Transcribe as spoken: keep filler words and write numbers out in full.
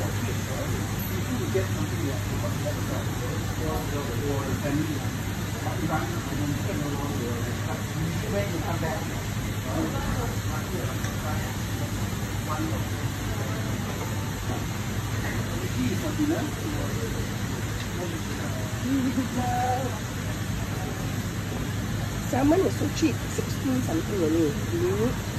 get something like for the family. When you come back, salmon is so cheap, sixteen something only.